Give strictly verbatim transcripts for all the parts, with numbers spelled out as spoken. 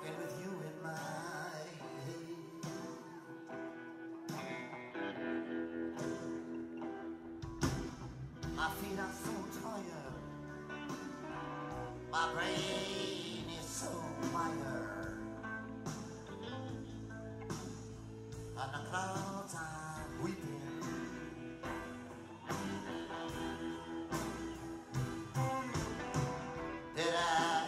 and with you in my head. My feet are so tired, my brain is so wired, and the clouds are weeping. Did I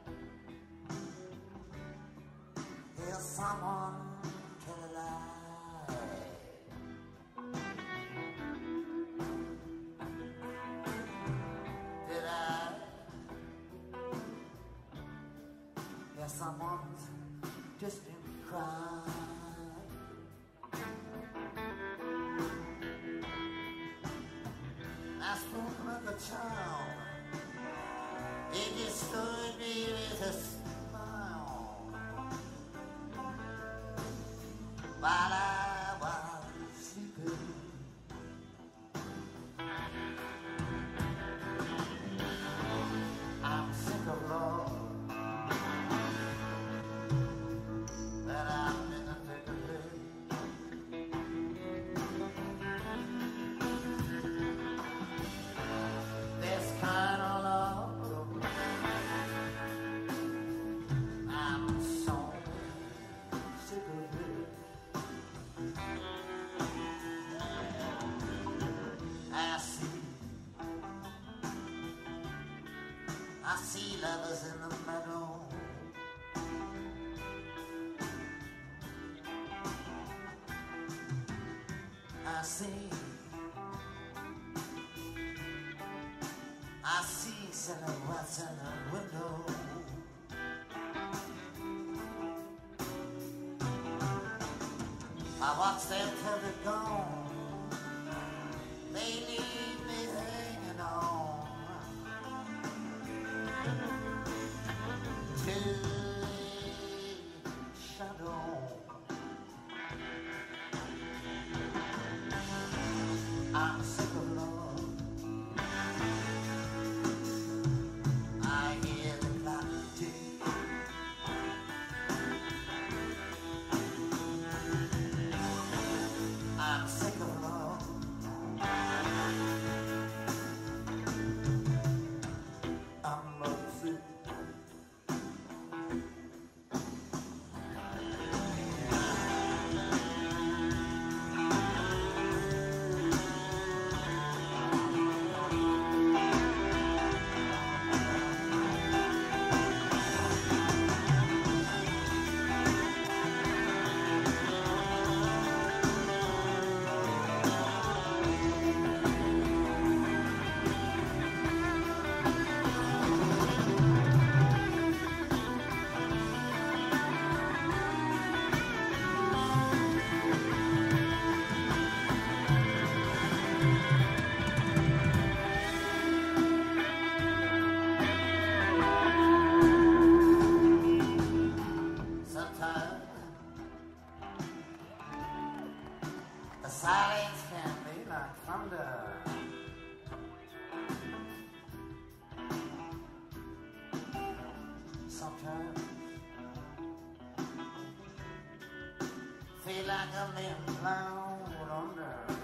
hear someone tell a lie? Did I hear someone's distant cry? I spoke like a child. It destroyed me with a smile while I was sleeping. I'm sick of love that I'm in the thick of it. This kind of love, I'm so sick of it. I see, I see lovers in the meadow. I see, I see silhouettes in the window. I watch them till they're gone. They leave me hanging on till they shadow. I'm sick of love. I hear the clock tick. I'm sick of love. I'm lovesick. The silence can be like thunder. Sometimes feel like I'm being blown under.